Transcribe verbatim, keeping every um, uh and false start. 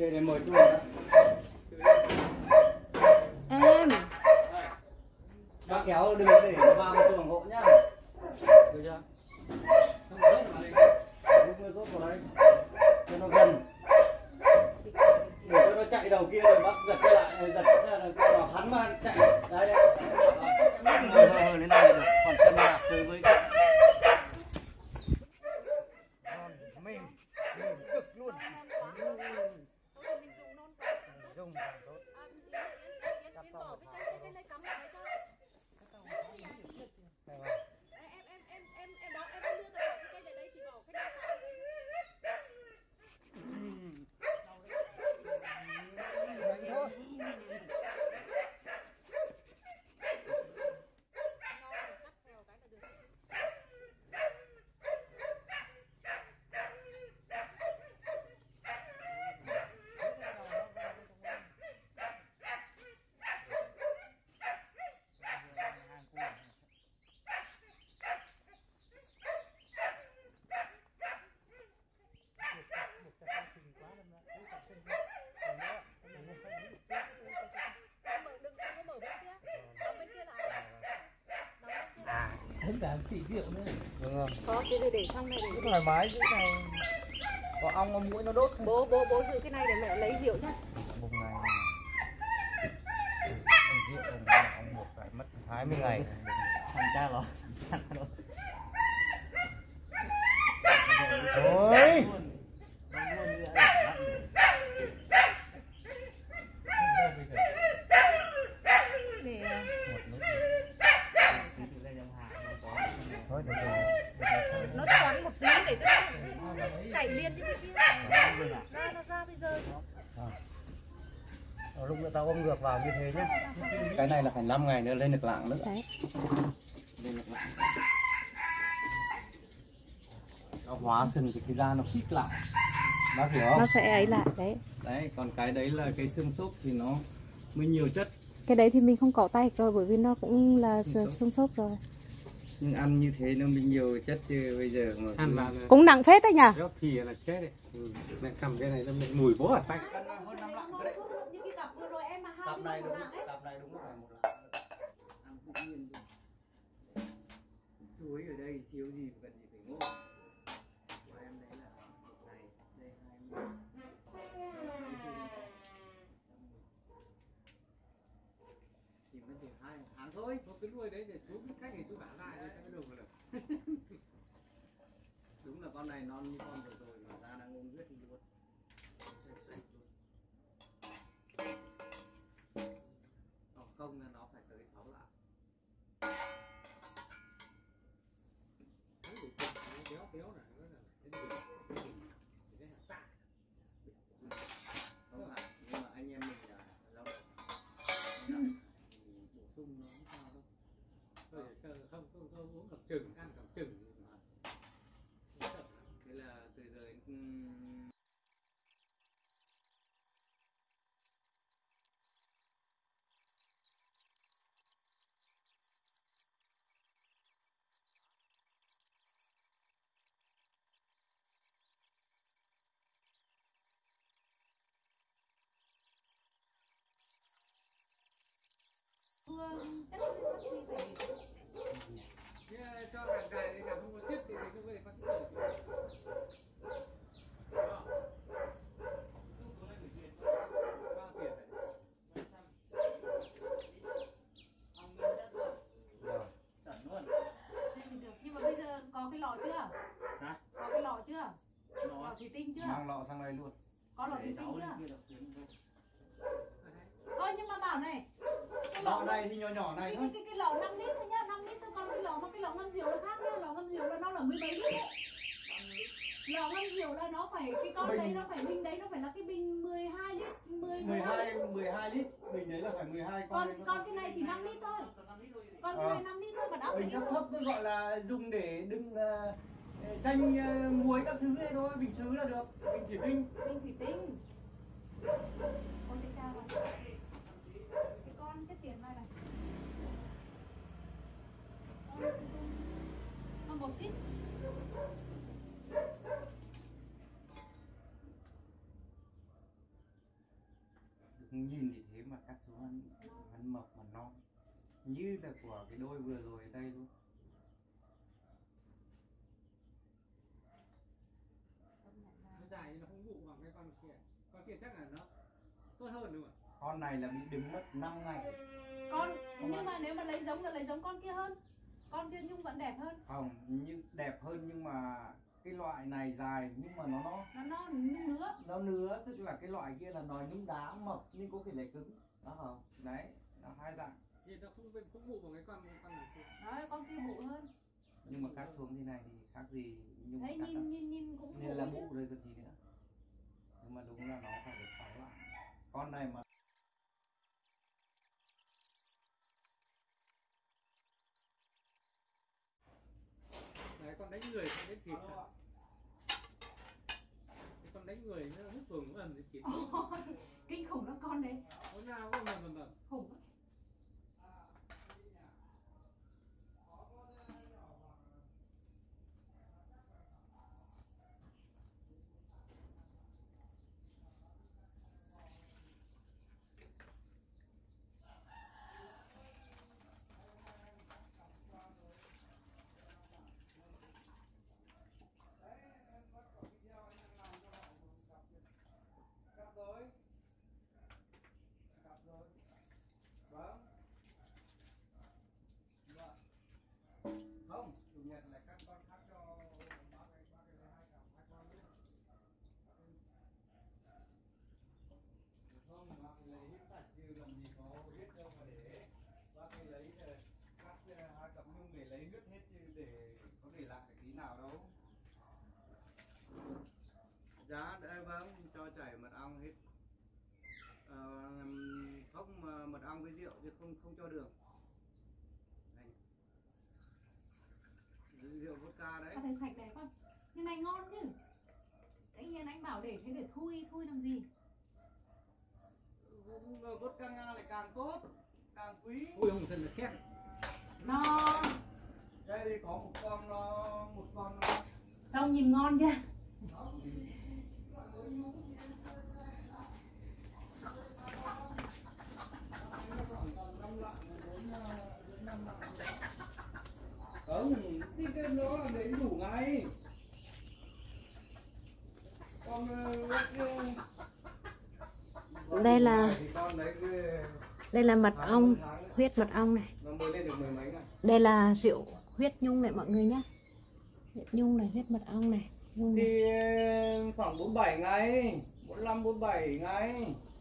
Để để mở chuồng đã. Em. Bác kéo đừng để nó vào cái chuồng hộ nhá. Được chưa? Lúc nó rốt vào đấy. Cho nó gần. Để cho nó chạy đầu kia rồi bác giật cái lại, giật cái là nó hắn mà chạy. Đấy đấy. Hơi hơi hơi đến đây là được. Còn chân đạp tới với cái mềm mềm cực luôn. Dùng tốt. Hết cả tỷ rượu nữa. Đúng không? Có cái này để trong này để Thoải mái chỗ này. Có ong ong mũi nó đốt không? bố bố bố giữ cái này để mẹ lấy rượu nhá. Một ngày. Ông rượu ông ông buộc phải mất hai mươi ngày. Thành cha rồi. Ôi. Nó xoắn một tí để cho nó cày liên với cái kia. Ra nó ra bây giờ. Ở lúc nữa tao ôm ngược vào như thế nhé. Cái này là phải năm ngày nữa lên được lạng nữa. Đấy. Lên được lạng. Nó hóa sừng thì cái da nó xít lại. Bác hiểu không? Nó sẽ ấy lại đấy. Đấy, còn cái đấy là cái xương xốp thì nó mới nhiều chất. Cái đấy thì mình không cọ tay rồi bởi vì nó cũng là xương xốp rồi. Nhưng ăn như thế nó mới nhiều chất chứ bây giờ mà ăn vào cũng nặng phết đấy nhỉ? gốc thì là chết đấy. Ừ. Mẹ cầm cái này nó mùi bố ở tay. hơn năm lạng cái đấy. Như cái cặp vừa rồi em mà hai Cặp này một đúng, lạng ấy. cặp này đúng phải một lạng. Ăn tự nhiên thôi. Chuối ở đây thiếu gì mà cần gì phải ngô. Của em đấy là một này, đây hai mươi. Thì mới chỉ hai tháng thôi. Tôi cứ nuôi đấy để chú biết cách thì chú bảo lại cho cái đồ được. Đúng là con này non như con vừa rồi mà ra đang ôm huyết đi luôn. Còn không là nó phải tới sáu lạng. Hắn thì béo béo này nó là cái gì? Cái hạt tạ. Không phải, nhưng mà anh em mình là lao động thì bổ sung nó không sao đâu. Tôi không không không không uống cầm chừng, ăn cầm chừng. Thế là từ giờ đến Thế cho càng dài thì càng không có chất thì không có thể phát triển. Nhưng mà bây giờ có cái lọ chưa? hả? Có cái lọ chưa? Lọ Lọ thủy tinh chưa? mang lọ sang đây luôn. Có lọ thủy tinh chưa? chưa? Ơ nhưng mà bảo này. Cái Lọ này thì nhỏ nhỏ này cái, thôi. cái, cái, cái lọ năm lít thôi nhá, năm lít thôi, còn cái lọ mà cái lọ ngâm rượu nó khác nhá, lọ ngâm rượu là nó là mười mấy lít đấy. Lọ ngâm rượu là nó phải cái con Bình. đấy nó phải bình đấy nó phải là cái bình mười hai lít, mười mười hai mười hai lít, bình đấy là phải mười hai con. Còn còn cái này chỉ năm lít thôi. Còn cái À. này năm lít thôi mà đắt Bình đấy. thấp thấp mới gọi là dùng để đựng uh, chanh uh, muối các thứ này thôi, bình sứ là được, bình thủy tinh. Bình thủy tinh. Con cái cao này. Cái con cái tiền này này. Con bột xít. nhìn thì thế mà cắt xuống hắn, hắn mập mà non như là của cái đôi vừa rồi đây luôn. Nó dài nhưng nó không vụ bằng cái con kia. Con kia chắc là nó tốt hơn đúng không ạ? Con này là bị đứng mất năm ngày. Con nhưng mà nếu mà lấy giống là lấy giống con kia hơn, con kia Nhung vẫn đẹp hơn. Không, nhưng đẹp hơn nhưng mà cái loại này dài nhưng mà nó nó Nó nó Nhung nữa. nó nứa, tức là cái loại kia là nó nhúng đá mập nhưng có cái lại cứng đó không? Đấy, nó hai dạng. Thì nó không không vụ bằng cái con con này kia. Đấy, con kia bự hơn. Nhưng mà cắt xuống thế này thì khác gì nhưng Đấy, cắt nhìn nhìn nhìn cũng nên là bự chứ. mụ đây còn gì nữa. Nhưng mà đúng là nó phải được sáu lại. Con này mà Đấy, con đánh người, con đánh thịt. Cái con đánh người nó hút phường nó ẩn cái thịt. Ôi, kinh khủng lắm con đấy. Con nào cũng mầm mầm mầm. Khủng lắm. không, chủ nhật lại cắt con khác cho bác ấy, bác ấy lấy hai cặp hai con nữa. Không, bác ấy lấy hết sạch chứ làm gì có huyết đâu mà để. Bác ấy lấy để cắt hai cặp nhung để lấy huyết hết chứ để có để lại tí nào đâu. Giá đây vâng, cho chảy mật ong hết. Ờ, không mà mật ong với rượu chứ không không cho đường. Rượu vodka đấy. Con thấy sạch đẹp không? Như này ngon chứ. Tự nhiên anh bảo để thế để thui, thui làm gì? Vodka Nga lại càng tốt, càng quý. Ui ông thân là khét. No. Đây thì có một con nó, một con nó. Không, nhìn ngon chưa? Không, thì cái nó là đầy đủ ngay. Con Đây là con đấy đây là mật ong, huyết mật ong này. nó mới lên được mười mấy ngày. Đây là rượu huyết nhung này mọi người nhé. Huyết nhung này, huyết mật ong này. Nhung này. Thì khoảng bốn mươi bảy ngày, bốn mươi lăm bốn mươi bảy ngày.